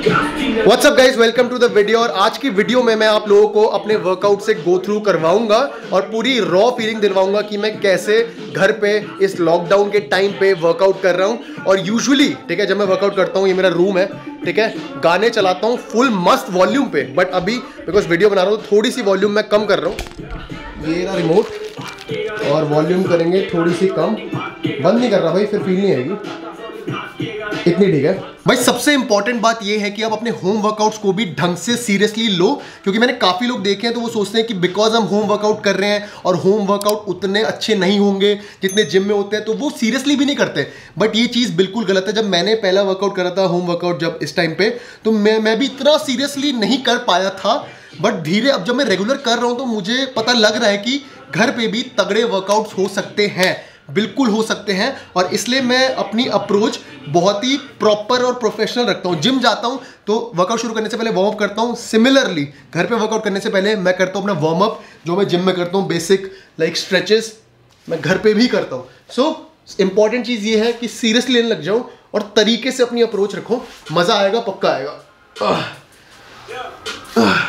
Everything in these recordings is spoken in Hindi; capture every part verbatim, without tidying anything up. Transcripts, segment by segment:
What's up guys, welcome to the video. और आज की वीडियो में मैं आप लोगों को अपने वर्कआउट से गो थ्रू करवाऊंगा और पूरी रॉ फीलिंग दिलवाऊंगा कि मैं कैसे घर पे इस लॉकडाउन के टाइम पे वर्कआउट कर रहा हूं। और यूजुअली ठीक है, जब मैं वर्कआउट करता हूं, ये मेरा रूम है, ठीक है, गाने चलाता हूं फुल मस्त वॉल्यूम पे। बट अभी बिकॉज वीडियो बना रहा हूँ थोड़ी सी वॉल्यूम मैं कम कर रहा हूँ। ये रहा रिमोट और वॉल्यूम करेंगे थोड़ी सी कम। बंद नहीं कर रहा भाई, फिर फील नहीं आएगी, इतनी ठीक है भाई। सबसे इंपॉर्टेंट बात यह है कि आप अपने होम वर्कआउट्स को भी ढंग से सीरियसली लो, क्योंकि मैंने काफी लोग देखे हैं तो वो सोचते हैं कि बिकॉज हम होम वर्कआउट कर रहे हैं और होम वर्कआउट उतने अच्छे नहीं होंगे जितने जिम में होते हैं, तो वो सीरियसली भी नहीं करते। बट ये चीज बिल्कुल गलत है। जब मैंने पहला वर्कआउट करा था होम वर्कआउट, जब इस टाइम पे, तो मैं मैं भी इतना सीरियसली नहीं कर पाया था। बट धीरे अब जब मैं रेगुलर कर रहा हूं तो मुझे पता लग रहा है कि घर पे भी तगड़े वर्कआउट्स हो सकते हैं, बिल्कुल हो सकते हैं। और इसलिए मैं अपनी अप्रोच बहुत ही प्रॉपर और प्रोफेशनल रखता हूं। जिम जाता हूं तो वर्कआउट शुरू करने से पहले वार्म अप करता हूं। सिमिलरली घर पे वर्कआउट करने से पहले मैं करता हूं अपना वार्म अप, जो मैं जिम में करता हूं, बेसिक लाइक स्ट्रेचेस मैं घर पे भी करता हूं। सो इंपॉर्टेंट चीज ये है कि सीरियसली लेने लग जाओ और तरीके से अपनी अप्रोच रखो, मजा आएगा, पक्का आएगा। आह, आह।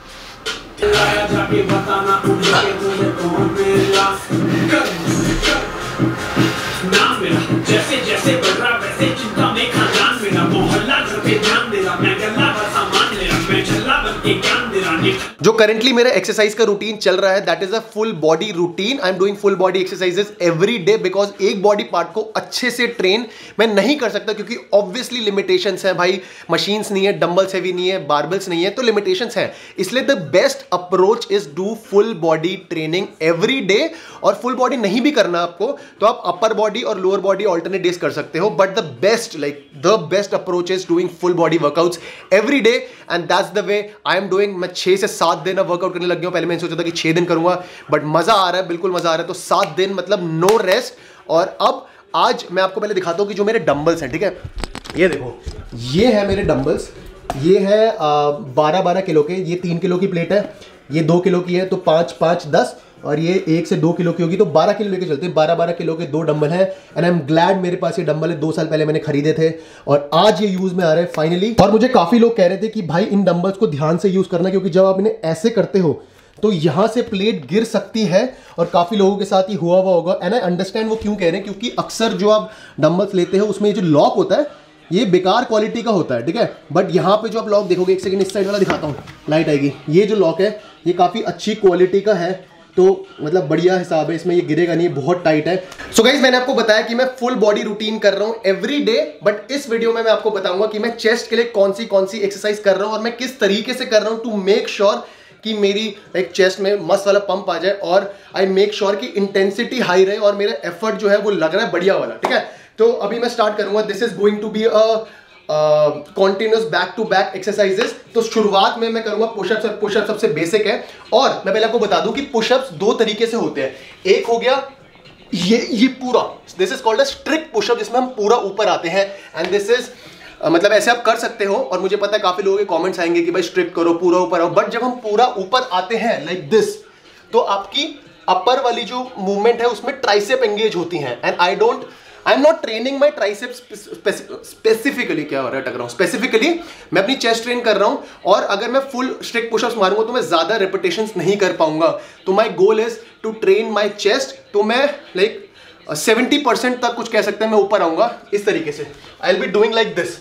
जैसे जैसे बढ़ रहा वैसे चिंता में खानदान मेरा, मोहल्ला घर पे ध्यान दे रहा, मैं गल्ला भर सामान ले रहा, मैं छल्ला बन के ज्ञान दे रहा। जो करंटली मेरा एक्सरसाइज का रूटीन चल रहा है, that is a full body routine. I am doing full body exercises every day, because एक बॉडी पार्ट को अच्छे से ट्रेन मैं नहीं कर सकता, क्योंकि ऑब्वियसली लिमिटेशंस है भाई। मशीन्स नहीं है, डंबल्स हैवी नहीं है, बारबल्स नहीं है, तो लिमिटेशंस है। इसलिए the best approach is do full body training every day. और फुल बॉडी नहीं भी करना आपको तो आप अपर बॉडी और लोअर बॉडी ऑल्टरनेट डेज कर सकते हो। But the best like the best approach is doing full body workouts every day, and that's the way I am doing. मैं छह से सात दिन अब वर्कआउट करने लग गया हूं। पहले मैंने सोचा था कि छह दिन करूंगा, बट मजा आ रहा है, बिल्कुल मजा आ रहा है। तो सात दिन मतलब नो रेस्ट। और अब आज मैं आपको पहले दिखाता हूं कि जो मेरे डंबल्स हैं, ठीक है, ये देखो, ये है मेरे डंबल्स। ये है बारह बारह किलो के, ये तीन किलो की प्लेट है, ये दो किलो की है, तो पाँच पाँच दस, और ये एक से दो किलो की होगी, तो बारह किलो लेके चलते हैं। बारह बारह किलो के दो डंबल हैं, एंड आई एम ग्लैड मेरे पास ये डंबल है। दो साल पहले मैंने खरीदे थे और आज ये यूज में आ रहे हैं फाइनली। और मुझे काफी लोग कह रहे थे कि भाई इन डंबल्स को ध्यान से यूज करना, क्योंकि जब आप इन्हें ऐसे करते हो तो यहां से प्लेट गिर सकती है। और काफी लोगों के साथ ही हुआ हुआ होगा, एंड आई अंडरस्टैंड वो क्यों कह रहे हैं, क्योंकि अक्सर जो आप डंबल्स लेते हो उसमें जो लॉक होता है ये बेकार क्वालिटी का होता है, ठीक है। बट यहाँ पे जो आप लॉक देखोगे, एक सेकंड इस साइड वाला दिखाता हूँ, लाइट आएगी, ये जो लॉक है ये काफी अच्छी क्वालिटी का है, तो मतलब बढ़िया हिसाब है, इसमें ये गिरेगा नहीं, बहुत टाइट है। सो गाइज, मैंने आपको बताया कि मैं फुल बॉडी रूटीन कर रहा हूँ एवरी डे, बट इस वीडियो में मैं आपको बताऊंगा कि मैं चेस्ट के लिए कौन सी कौन सी एक्सरसाइज कर रहा हूँ और मैं किस तरीके से कर रहा हूँ टू मेक श्योर कि मेरी एक चेस्ट में मस्त वाला पंप आ जाए, और आई मेक श्योर कि इंटेंसिटी हाई रहे और मेरा एफर्ट जो है वो लग रहा है बढ़िया वाला, ठीक है। तो अभी मैं स्टार्ट करूंगा। This is going to be a continuous back to back exercises. तो शुरुआत में मैं करूंगा पुशअप्स, और पुशअप सबसे बेसिक है। और मैं पहले आपको बता दूं कि पुशअप्स दो तरीके से होते हैं। एक हो गया ये ये पूरा, this is called a strict pushup, जिसमें हम पूरा ऊपर आते हैं, एंड दिस इज uh, मतलब ऐसे आप कर सकते हो। और मुझे पता है काफी लोगों के कमेंट्स आएंगे कि भाई स्ट्रिक्ट करो, पूरा ऊपर आओ। बट जब हम पूरा ऊपर आते हैं लाइक दिस, तो आपकी अपर वाली जो मूवमेंट है उसमें ट्राइसेप एंगेज होती हैं, and I don't I am not training my triceps specifically, क्या हो रहा है, टक रहा हूं, स्पेसिफिकली मैं अपनी चेस्ट ट्रेन कर रहा हूं। और अगर मैं फुल स्ट्रिक्ट पुशअप्स मारूंगा तो मैं ज्यादा रेपिटेशंस नहीं कर पाऊंगा। तो my goal is to train my chest. तो मैं लाइक सेवेंटी परसेंट तक कुछ कह सकते हैं मैं ऊपर आऊंगा इस तरीके से। I will be doing like this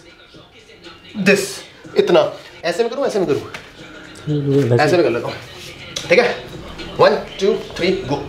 this इतना, ऐसे में करूं, ऐसे में करूं, ऐसे में कर लेता हूं, ठीक है। One two three go.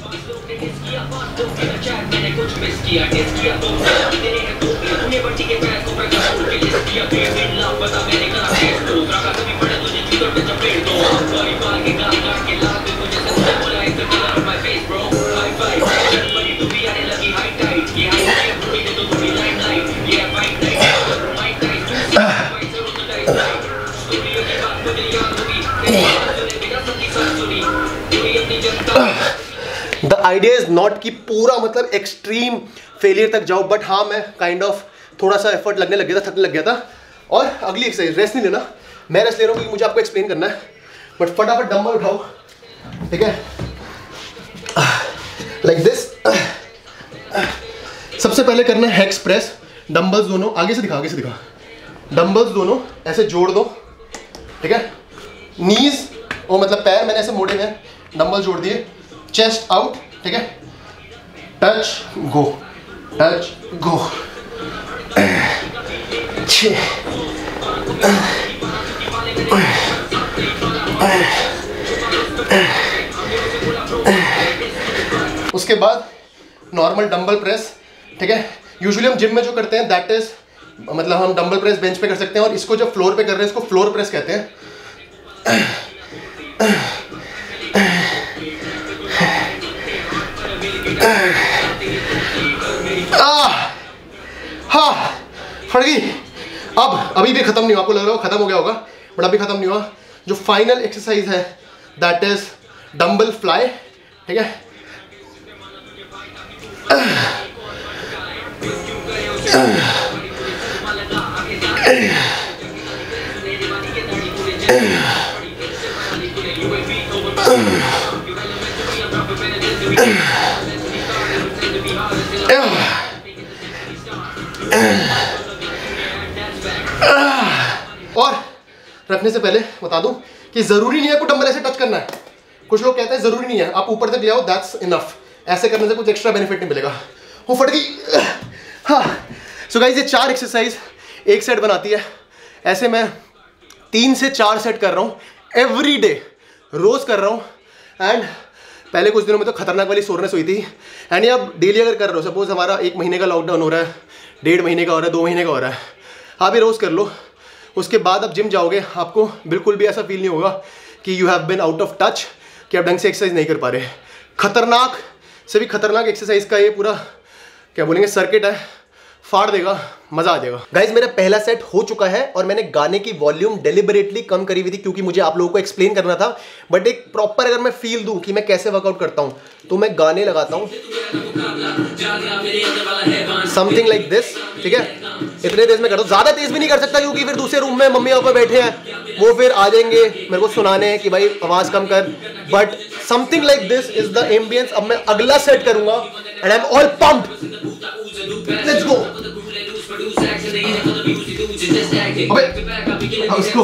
मैंने कुछ मिस किया, टेस्ट किया तो तेरे हैं तो तूने बच्ची के पैर को प्रकाश के लिए किया पेमेंट ना पता मैंने कहा टेस्ट तो रखा कभी पड़े तुझे चीज़ों पे चपेट दो सॉरी पाल के गाल काट के लाल पे मुझे सब बोला is the colour of my face bro high five बड़ी तू भी आने लगी हाई टाइट ये हाई टाइट पूरी दे तो थोड़ी लाइन लाइट ये fight tight my tight fight जरूर तो टाइट स्टूडियो की बात मुझे याद होगी बिना सबकी साथ सुनी पूरी अपनी जनता। द आइडिया इज नॉट कि पूरा मतलब एक्सट्रीम फेलियर तक जाओ, बट हाँ मैं काइंड ऑफ थोड़ा सा एफर्ट लगने लग गया था, थकने लग गया था। और अगली एक्सरसाइज, रेस्ट नहीं लेना, मैं रेस्ट ले रहा हूँ क्योंकि मुझे आपको एक्सप्लेन करना है। बट फटाफट डंबल उठाओ, ठीक है, लाइक दिस। सबसे पहले करना है हेक्स प्रेस, डंबल्स दोनों आगे से दिखा, आगे से दिखा, डंबल्स दोनों ऐसे जोड़ दो, ठीक है। नीज वो मतलब पैर मैंने ऐसे मोड़े हैं, डंबल जोड़ दिए, चेस्ट आउट, ठीक है। Touch go, touch go. उसके बाद नॉर्मल डंबल प्रेस, ठीक है। यूजुअली हम जिम में जो करते हैं दैट इज मतलब हम डंबल प्रेस बेंच पे कर सकते हैं, और इसको जो फ्लोर पे कर रहे हैं इसको फ्लोर प्रेस कहते हैं। हाँ फट गई। अब अभी भी खत्म नहीं हुआ, आपको लग रहा हो खत्म हो गया होगा, बट अभी खत्म नहीं हुआ। जो फाइनल एक्सरसाइज है दैट इज डंबल फ्लाई, ठीक है। और रखने से पहले बता दूं कि जरूरी नहीं है आपको डंबल ऐसे टच करना है। कुछ लोग कहते हैं जरूरी नहीं है, आप ऊपर तक ले आओ, दैट्स इनफ। ऐसे करने से कुछ एक्स्ट्रा बेनिफिट नहीं मिलेगा। वो फट गई। हाँ सो गाइस, ये चार एक्सरसाइज एक सेट बनाती है। ऐसे मैं तीन से चार सेट कर रहा हूँ एवरी डे, रोज कर रहा हूँ। एंड पहले कुछ दिनों में तो खतरनाक वाली सोरनेस हुई थी। एंड ये अब डेली अगर कर रहे हो, सपोज हमारा एक महीने का लॉकडाउन हो रहा है, डेढ़ महीने का हो रहा है, दो महीने का हो रहा है, आप ये रोज़ कर लो। उसके बाद आप जिम जाओगे, आपको बिल्कुल भी ऐसा फील नहीं होगा कि you have been out of touch, कि आप ढंग से एक्सरसाइज नहीं कर पा रहे। खतरनाक से भी खतरनाक एक्सरसाइज का ये पूरा क्या बोलेंगे सर्किट है, फाड़ देगा, मजा आ जाएगा। गाइज मेरा पहला सेट हो चुका है और मैंने गाने की वॉल्यूम डेलिबरेटली कम करी हुई थी क्योंकि मुझे आप लोगों को एक्सप्लेन करना था। बट एक प्रॉपर अगर मैं फील दूं कि मैं कैसे वर्कआउट करता हूं तो मैं गाने लगाता हूं समथिंग लाइक दिस, ठीक है। इतने तेज में करता हूं, ज्यादा तेज भी नहीं कर सकता क्योंकि फिर दूसरे रूम में मम्मी पापा बैठे हैं, वो फिर आ जाएंगे मेरे को सुनाने कि भाई आवाज कम कर। But something like this is the ambience. अब मैं अगला सेट करूंगा and I am all pumped. Let's go. अबे उसको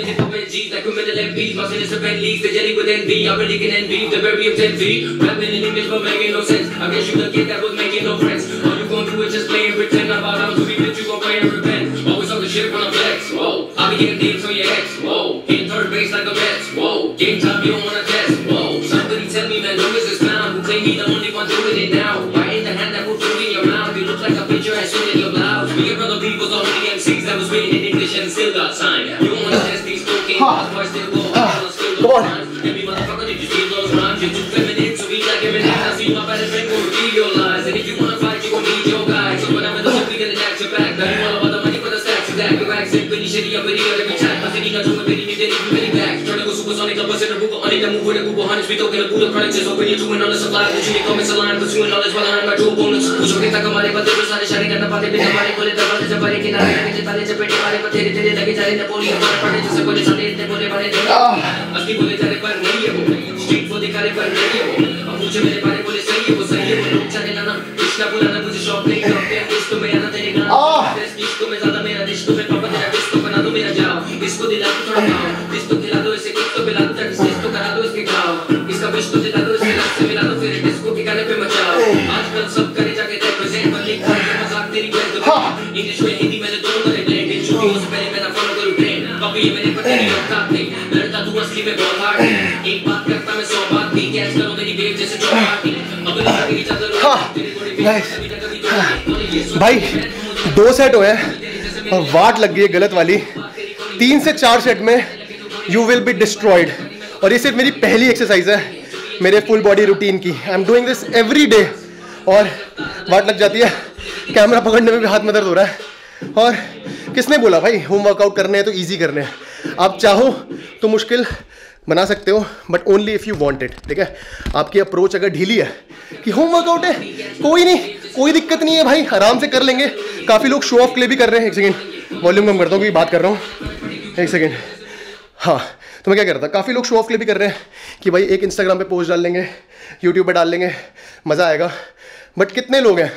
भाई दो सेट हुए हैं और वाट लग गई है गलत वाली। तीन से चार सेट में यू विल बी डिस्ट्रॉयड। और ये सिर्फ मेरी पहली एक्सरसाइज है मेरे फुल बॉडी रूटीन की। I am doing this every day और वाट लग जाती है। कैमरा पकड़ने में भी हाथ में दर्द हो रहा है। और किसने बोला भाई होम वर्कआउट करने हैं तो इजी करने हैं। आप चाहो तो मुश्किल बना सकते हो but only if you want it, ठीक है। आपकी अप्रोच अगर ढीली है कि होम वर्कआउट है, कोई नहीं, कोई दिक्कत नहीं है भाई, आराम से कर लेंगे। काफ़ी लोग शो ऑफ के लिए भी कर रहे हैं। एक सेकेंड वॉल्यूम कम करता हूँ क्योंकि बात कर रहा हूँ। एक सेकेंड। हाँ तो मैं क्या कर रहा था, काफ़ी लोग शो ऑफ के लिए भी कर रहे हैं कि भाई एक इंस्टाग्राम पे पोस्ट डाल लेंगे, यूट्यूब पे डाल लेंगे, मज़ा आएगा। बट कितने लोग हैं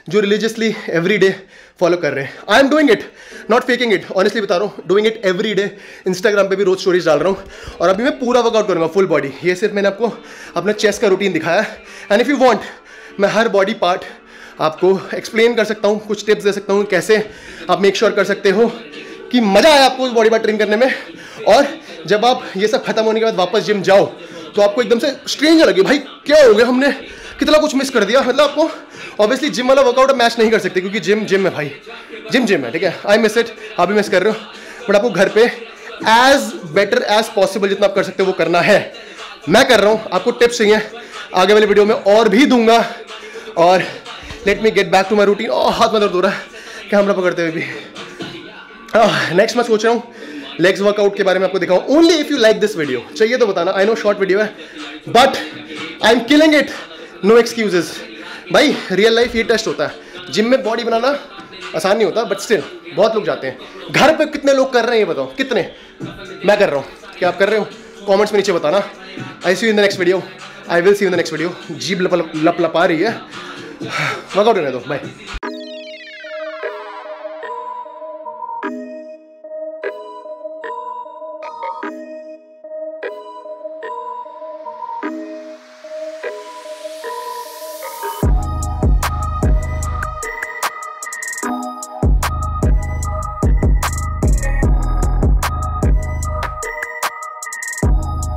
जो रिलीजियसली एवरी डे फॉलो कर रहे हैं। I am doing it, not faking it, honestly बता रहा हूँ, doing it every day. Instagram पे भी रोज स्टोरीज डाल रहा हूँ और अभी मैं पूरा वर्कआउट करूँगा फुल बॉडी। ये सिर्फ मैंने आपको अपना चेस्ट का रूटीन दिखाया है। एंड इफ़ यू वांट, मैं हर बॉडी पार्ट आपको एक्सप्लेन कर सकता हूँ, कुछ टिप्स दे सकता हूँ कैसे आप मेक श्योर कर सकते हो कि मज़ा आए आपको बॉडी पार्ट ट्रेन करने में। और जब आप ये सब खत्म होने के बाद वापस जिम जाओ तो आपको एकदम से स्ट्रेंज लगे, भाई क्या हो गया, हमने कितना कुछ मिस कर दिया। मतलब आपको ऑब्वियसली जिम वाला वर्कआउट मैच नहीं कर सकते क्योंकि जिम जिम है भाई, जिम जिम है, ठीक है। आई मिस इट, आप भी मिस कर रहे हो, बट आपको घर पे एज बेटर एज पॉसिबल जितना आप कर सकते हो वो करना है। मैं कर रहा हूँ, आपको टिप्स चाहिए आगे वाली वीडियो में और भी दूंगा। और let me get back to my routine. और हाथ में दर्द हो रहा है कैमरा पकड़ते हुए भी। नेक्स्ट मैं सोच रहा हूँ लेग्स वर्कआउट के बारे में आपको दिखाऊं। Only if you like this video, चाहिए तो बताना। आई नो शॉर्ट वीडियो है but I am killing it, no excuses. भाई रियल लाइफ ये टेस्ट होता है, जिम में बॉडी बनाना आसान नहीं होता बट स्टिल बहुत लोग जाते हैं। घर पे कितने लोग कर रहे हैं ये बताओ, कितने? मैं कर रहा हूँ, क्या आप कर रहे हो? कमेंट्स में नीचे बताना। I see you in the next video, I will see you in the next video. जीभ लप लप लप लपा रही है, वर्कआउट होने दो, बाय।